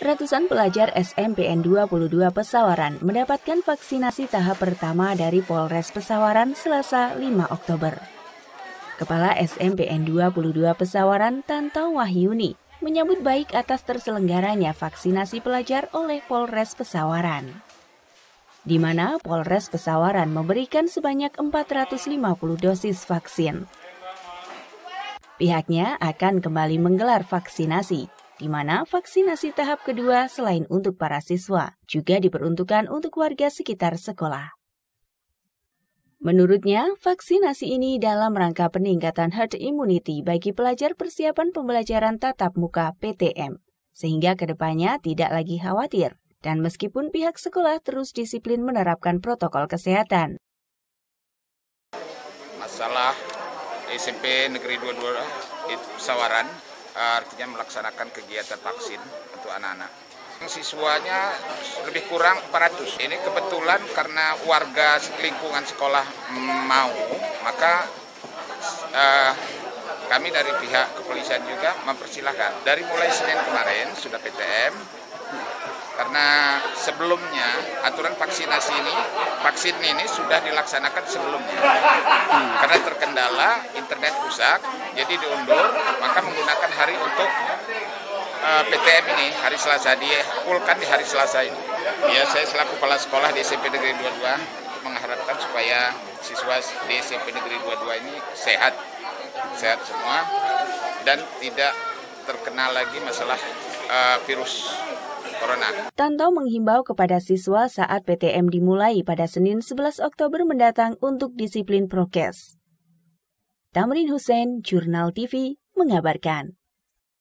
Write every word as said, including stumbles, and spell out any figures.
Ratusan pelajar S M P N dua puluh dua Pesawaran mendapatkan vaksinasi tahap pertama dari Polres Pesawaran Selasa lima Oktober. Kepala S M P N dua puluh dua Pesawaran, Tantau Wahyuni, menyambut baik atas terselenggaranya vaksinasi pelajar oleh Polres Pesawaran, di mana Polres Pesawaran memberikan sebanyak empat ratus lima puluh dosis vaksin. Pihaknya akan kembali menggelar vaksinasi, di mana vaksinasi tahap kedua selain untuk para siswa, juga diperuntukkan untuk warga sekitar sekolah. Menurutnya, vaksinasi ini dalam rangka peningkatan herd immunity bagi pelajar persiapan pembelajaran tatap muka P T M, sehingga kedepannya tidak lagi khawatir, dan meskipun pihak sekolah terus disiplin menerapkan protokol kesehatan. Masalah S M P Negeri dua puluh dua Pesawaran artinya melaksanakan kegiatan vaksin untuk anak-anak. Siswanya lebih kurang empat ratus. Ini kebetulan karena warga lingkungan sekolah mau, maka uh, kami dari pihak kepolisian juga mempersilahkan. Dari mulai Senin kemarin sudah P T M, karena sebelumnya aturan vaksinasi ini, vaksin ini sudah dilaksanakan sebelumnya. Hmm. Karena terkendala internet rusak, jadi diundur, maka menggunakan hari untuk uh, P T M ini, hari Selasa, dipulkan di hari Selasa ini. Ya, saya selaku kepala sekolah di S M P Negeri dua puluh dua mengharapkan supaya siswa di S M P Negeri dua puluh dua ini sehat, sehat semua, dan tidak terkena lagi masalah uh, virus Corona. Tantau menghimbau kepada siswa saat P T M dimulai pada Senin sebelas Oktober mendatang untuk disiplin prokes. Tamrin Hussein, Jurnal T V, mengabarkan.